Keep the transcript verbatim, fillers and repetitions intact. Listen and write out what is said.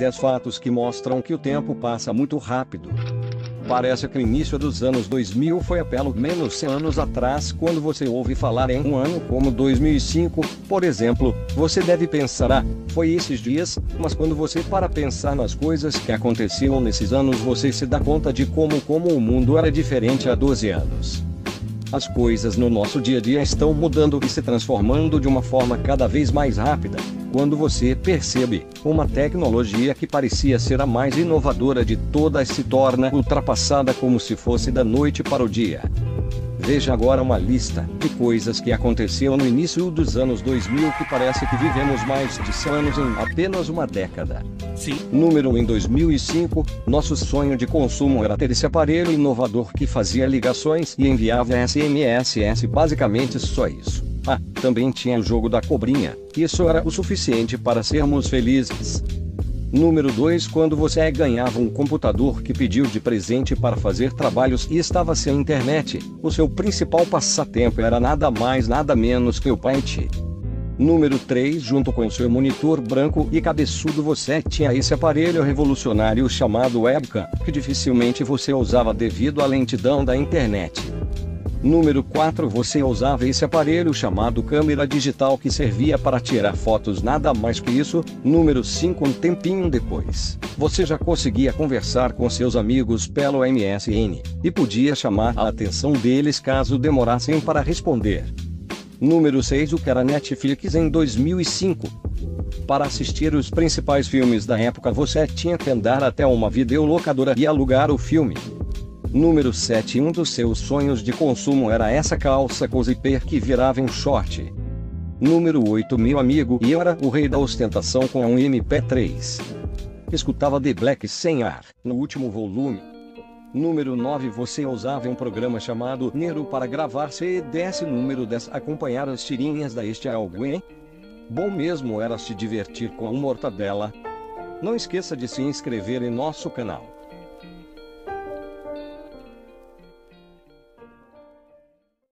dez fatos que mostram que o tempo passa muito rápido. Parece que o início dos anos dois mil foi há pelo menos cem anos atrás. Quando você ouve falar em um ano como dois mil e cinco, por exemplo, você deve pensar, ah, foi esses dias, mas quando você para pensar nas coisas que aconteciam nesses anos, você se dá conta de como, como o mundo era diferente há doze anos. As coisas no nosso dia a dia estão mudando e se transformando de uma forma cada vez mais rápida. Quando você percebe, uma tecnologia que parecia ser a mais inovadora de todas se torna ultrapassada como se fosse da noite para o dia. Veja agora uma lista de coisas que aconteceram no início dos anos dois mil que parece que vivemos mais de cem anos em apenas uma década. Sim. Número um. Em dois mil e cinco, nosso sonho de consumo era ter esse aparelho inovador que fazia ligações e enviava S M S, basicamente só isso. Ah, também tinha o jogo da cobrinha, isso era o suficiente para sermos felizes. Número dois. Quando você ganhava um computador que pediu de presente para fazer trabalhos e estava sem internet, o seu principal passatempo era nada mais nada menos que o Paint. Número três. Junto com o seu monitor branco e cabeçudo, você tinha esse aparelho revolucionário chamado webcam, que dificilmente você usava devido à lentidão da internet. Número quatro. Você usava esse aparelho chamado câmera digital que servia para tirar fotos, nada mais que isso. Número cinco. Um tempinho depois, você já conseguia conversar com seus amigos pelo M S N, e podia chamar a atenção deles caso demorassem para responder. Número seis. O que era Netflix em dois mil e cinco? Para assistir os principais filmes da época, você tinha que andar até uma videolocadora e alugar o filme. Número sete. Um dos seus sonhos de consumo era essa calça com zíper que virava em short. Número oito. Meu amigo e eu era o rei da ostentação com um M P três. Escutava The Black sem ar, no último volume. Número nove. Você usava um programa chamado Nero para gravar C Ds. Número dez. Acompanhar as tirinhas da Este Algo, hein? Bom mesmo era se divertir com a mortadela. Não esqueça de se inscrever em nosso canal.